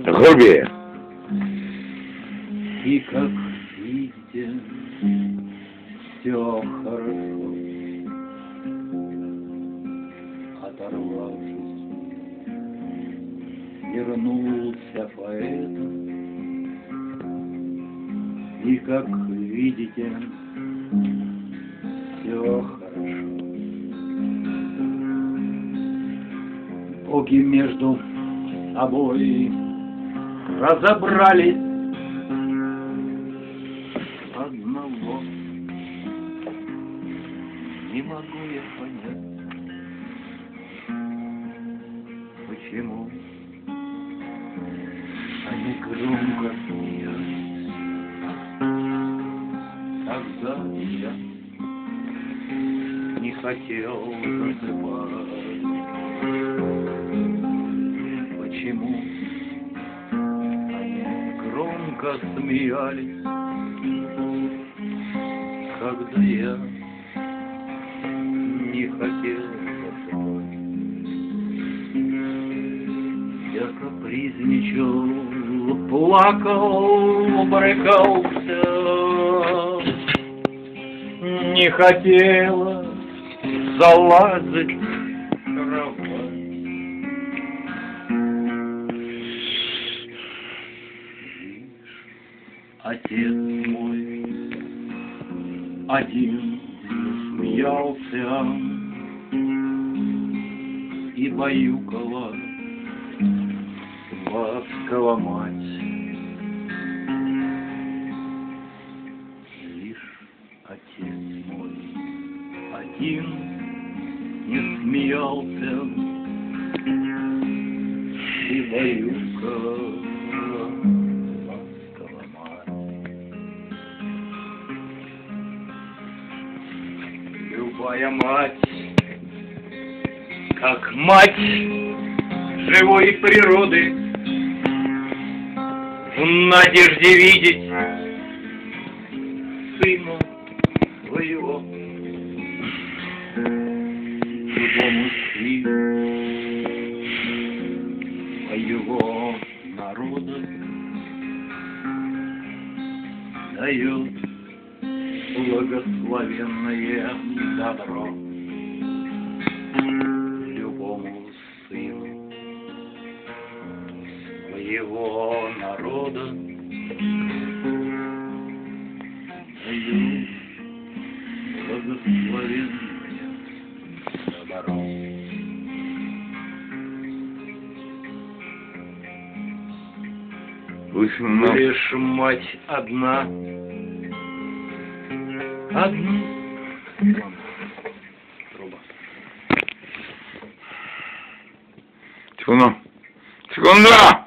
Грубее. И как видите, все хорошо. Оторвавшись, вернулся поэт. И как видите, все хорошо. Боги между собой разобрались. Одного не могу я понять, почему они громко смеялись, когда я не хотел засыпать. Почему они громко смеялись, когда я не хотел засыпать? Я капризничал, плакал, брыкался, не хотела залазить в кровать. Отец мой один смеялся и баюкала ласково мать. Лишь отец мой один не смеялся и баюкала ласково мать. Любая мать, как мать живой природы, в надежде видеть сына своего, любому сыну своего народа дает благословенное добро. Любому сыну своего народа дает благословенное добро. Лишь мать одна, труба. Секунду. Секунду!